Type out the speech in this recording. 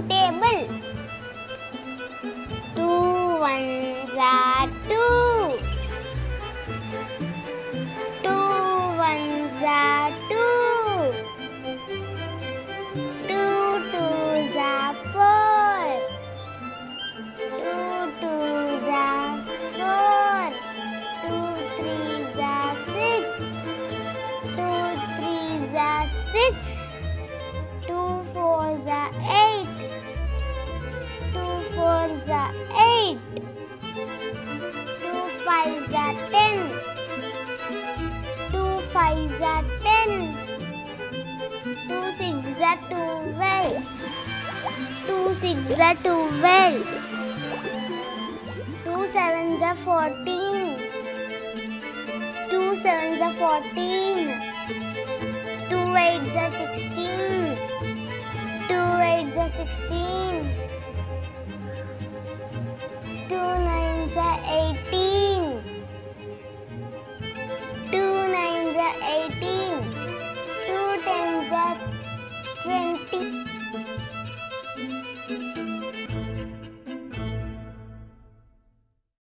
table. 2 ones are 2. 2 ones are 2. 2 twos are 4. 2 twos are 4. 2 threes are 6. 2 threes are 6. 2 fours are 8. 2 fours are 8. 2 fives are 10. 2 fives are 10. 2 sixes are 12. 2 sixes are 12. 2 sevens are 14. 2 sevens are 14. 2 eights are 16. 2 eights are 16. 2 nines are 18. 2 nines are 18.